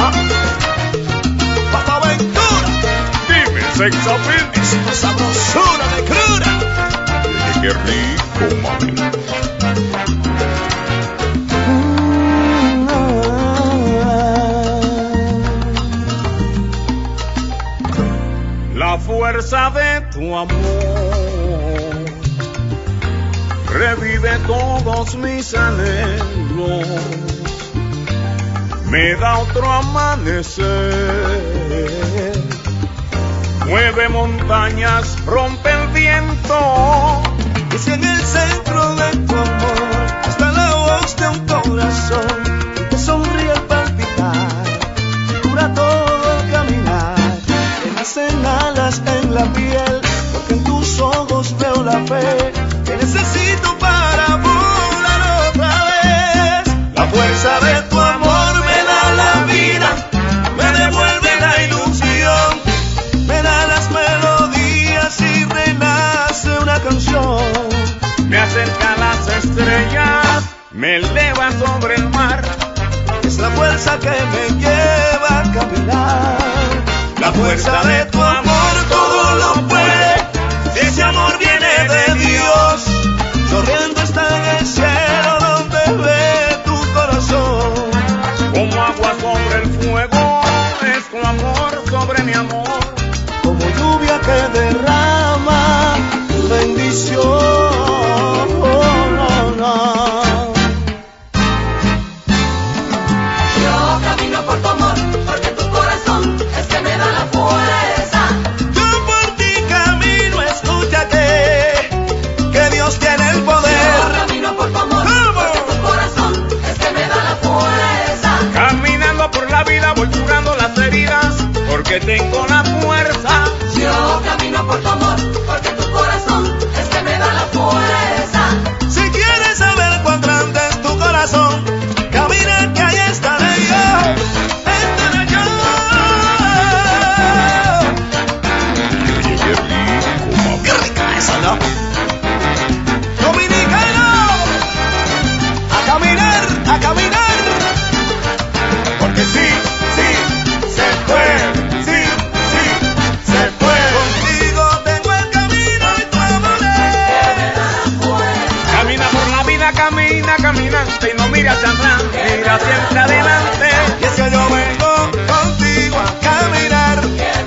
Papa Ventura. Dime, sex appeal. Esta sabrosura de cruda. Oye, qué rico, mami. La fuerza de tu amor revive todos mis anhelos, me da otro amanecer, mueve montañas, rompe el viento. Y si en el centro de tu amor está la voz de un corazón que te sonríe al palpitar, cura todo al caminar, te nacen alas en la piel, porque en tus ojos veo la fe que necesito para volar otra vez. La fuerza de tu amor me da la vida, me devuelve la ilusión, me da las melodías y renace una canción. Me acerca a las estrellas, me eleva sobre el mar. Es la fuerza que me lleva a caminar. La fuerza de tu amor todo lo puede. Si ese amor viene de Dios, sonriendo está en el cielo donde ve tu corazón. Como agua sobre el fuego, es tu amor sobre mi amor. Como lluvia que derrama tu bendición. Yo camino por tu amor, porque tu corazón es que me da la fuerza. Yo por ti camino, escucha que Dios tiene el poder. Yo camino por tu amor, porque tu corazón es que me da la fuerza. Caminando por la vida voy curando las heridas, porque tengo la fuerza. Yo camino por tu amor, porque tu corazón es que me da la fuerza. Si quieres saber cuán grande es tu corazón, camina que ahí estaré yo. Estaré yo. Oye, qué rico, mami. Qué rica esa, ¿no? Dominicano, a caminar. Porque sí, se puede. Sí, se puede. Contigo tengo el camino y tu amor es. Camina por la vida, camina, caminante, y no mira hacia atrás, mira siempre adelante. Y es que yo vengo contigo a caminar.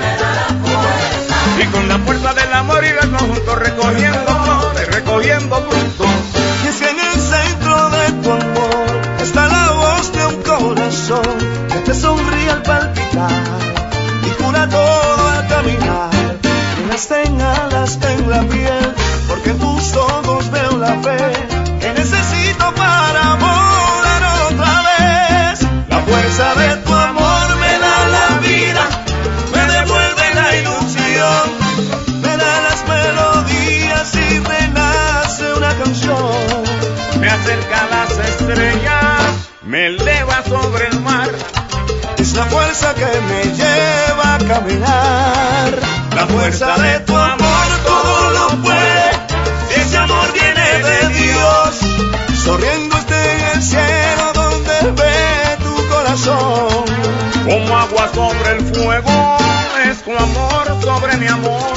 Y con la fuerza del amor irnos juntos recogiendo flores, recogiendo frutos. Y es que en el centro de tu amor está la voz de un corazón que te sonríe al palpitar y cura todo al caminar. Llenas en alas en la piel, porque en tus ojos veo la fe que necesito para volar otra vez. La fuerza de tu amor me da la vida, me devuelve la ilusión, me da las melodías y renace una canción. Me acerca a las estrellas, me eleva sobre el mar. Es la fuerza que me lleva a caminar. La fuerza de tu amor todo lo puede. Si ese amor viene de Dios, sonriendo esté en el cielo donde ve tu corazón. Como agua sobre el fuego, es tu amor sobre mi amor.